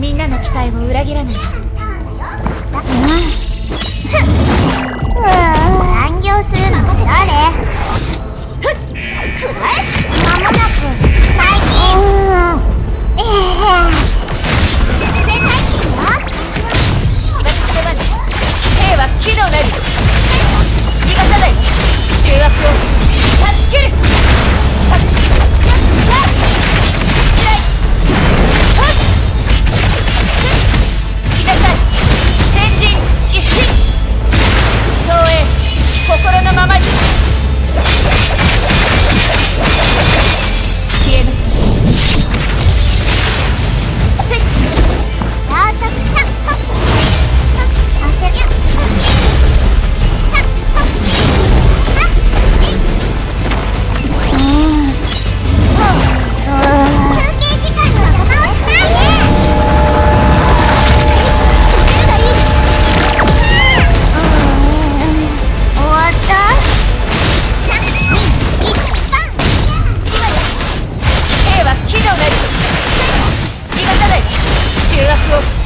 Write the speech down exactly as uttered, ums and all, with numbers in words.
みんなの期待を裏切らない。 残業するのは誰？ふっ、くらえ。間もなく最近ええ全体期よ。 私の番で兵は機能なり逃がさない。重圧を断ち切る。心のままに消えます。せっやったくさっほっ焦りゃさっほっさっうん休憩時間の邪魔をしないで。終わった。 兵は機能なり逃がさない。重圧を